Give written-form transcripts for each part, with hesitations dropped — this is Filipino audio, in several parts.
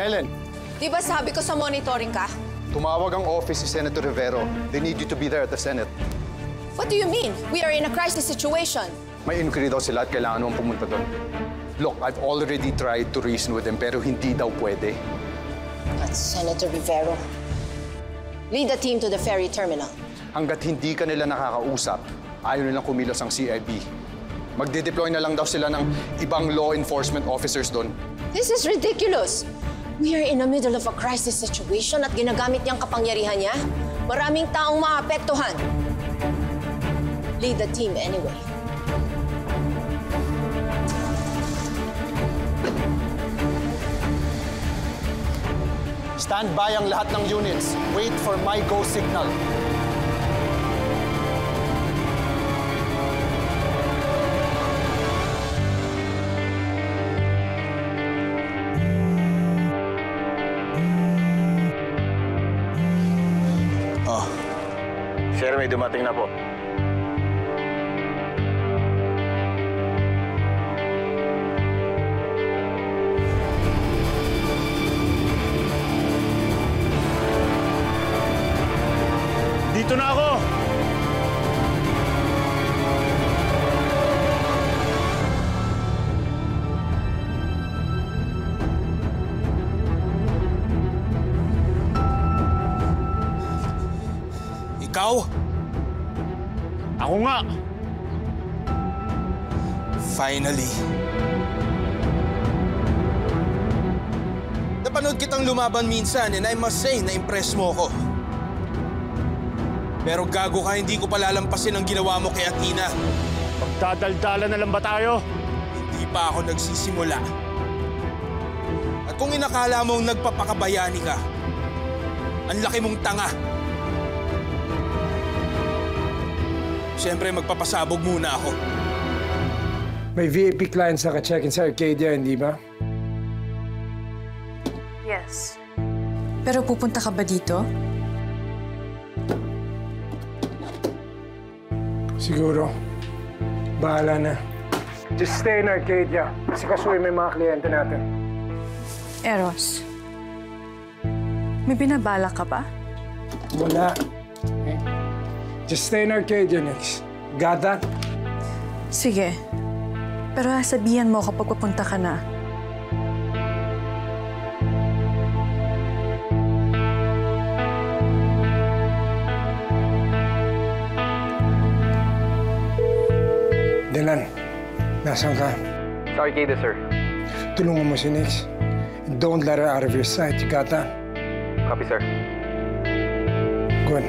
Helen! Di ba sabi ko sa monitoring ka? Tumawag ang office si Senator Rivero. They need you to be there at the Senate. What do you mean? We are in a crisis situation. May inquiry daw sila at kailangan mong pumunta doon. Look, I've already tried to reason with them pero hindi daw pwede. That's Senator Rivero. Lead the team to the ferry terminal. Hanggat hindi ka nila nakakausap, ayaw nilang kumilos ang CIB. Magde-deploy na lang daw sila ng ibang law enforcement officers doon. This is ridiculous. We are in the middle of a crisis situation at ginagamit niyang kapangyarihan niya. Maraming taong maapektuhan. Lead the team anyway. Stand by ang lahat ng units. Wait for my go signal. Sir, may dumating na po. Dito na ako! Ikaw? Ako nga! Finally. Napanood kitang lumaban minsan and I must say, na-impress mo ko. Pero gago ka, hindi ko palalampasin ang ginawa mo kay Athena. Magdadaldala na lang ba tayo? Hindi pa ako nagsisimula. At kung inakala mong nagpapakabayani ka, ang laki mong tanga. Siyempre, magpapasabog muna ako. May VIP clients na ka-check-in sa Arcadia, hindi ba? Yes. Pero pupunta ka ba dito? Siguro. Bahala na. Just stay in Arcadia. Kasi kasuhin may mga kliyente natin. Eros, may binabala ka ba? Wala. Okay? Just stay in Arcadia, Nix. Got that? Sige. Pero sabihan mo kapag papunta ka na. Dylan, nasaan ka? Sa Arcadia, sir. Tulungan mo si Nix. Don't let her out of your sight. You got that? Copy, sir. Good.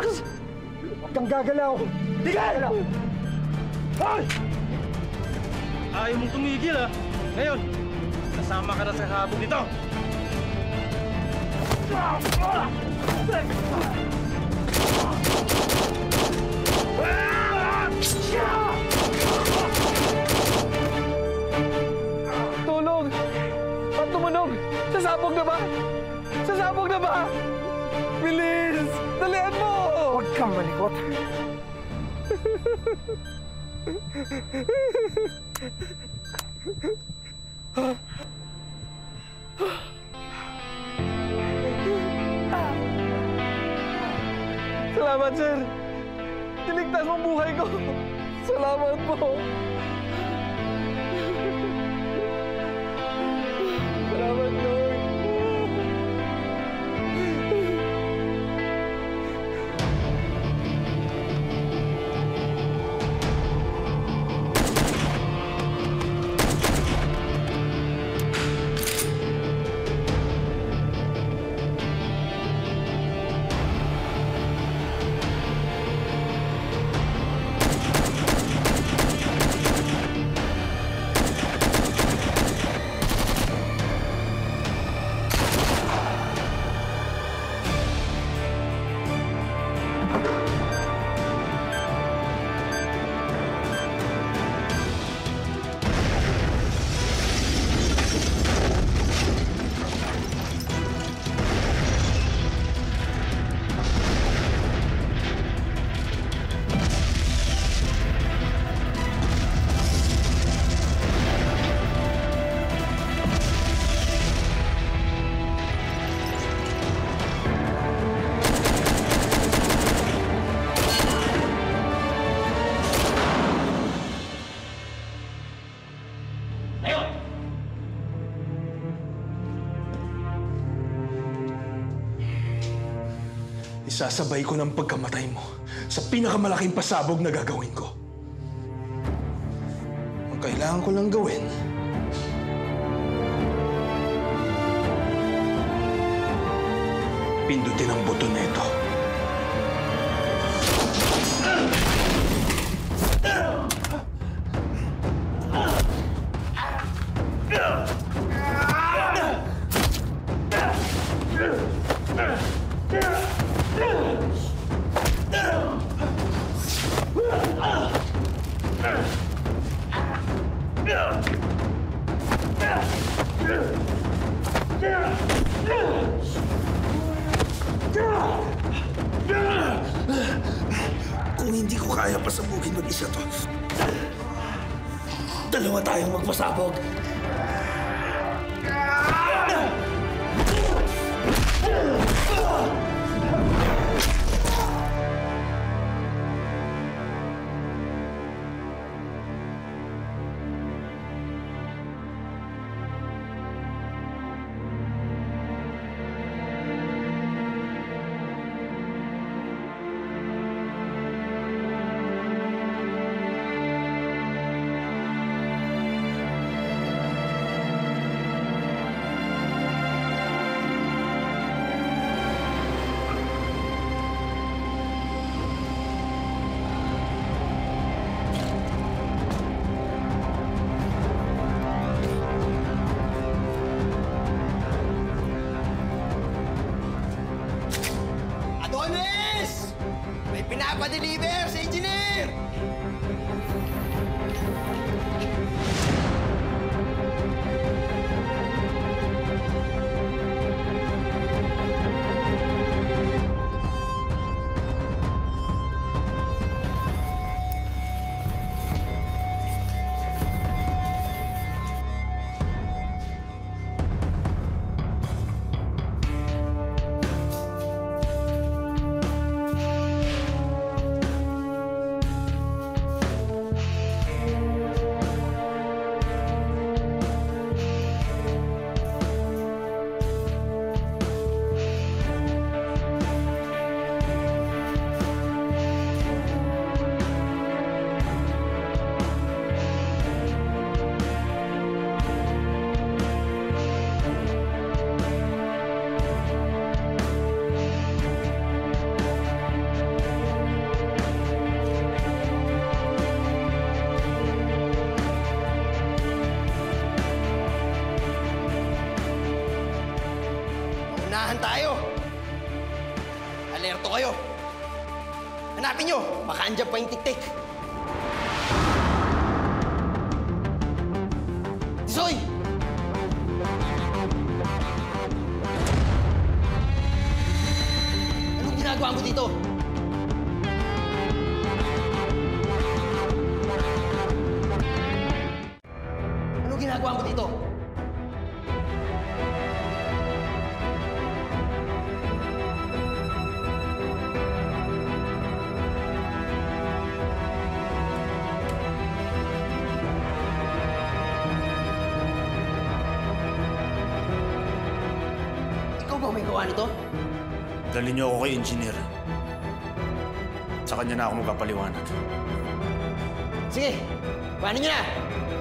Max! Huwag kang gagalaw! Tigil! Hoy! Ayaw mong tumigil, ha? Ngayon, kasama ka na sa habog nito! Tulong! Ba't tumunog? Sasabog na ba? Sasabog na ba? Bilis! Dalian mo! Huwag kang malikot. Salamat, sir! Niligtas mo ang buhay ko! Salamat po! Salamat, Lord! Isasabay ko ng pagkamatay mo sa pinakamalaking pasabog na gagawin ko. Ang kailangan ko lang gawin, pindutin ang buton na ito. Kung hindi ko kaya pasabugin mag-isa to, dalawa tayong magpasabog. Adonis! May pinapadeliver sa engineer! Unahan tayo! Alerto kayo! Hanapin nyo! Baka andyan pa yung tik-tik! Tisoy! Anong ginagawa mo dito? Anong ginagawa mo dito? Ikaw ba may gawa nito? Dali niyo ako kay engineer. Sa kanya na ako magpapaliwanag. Sige, kuhanin nyo na!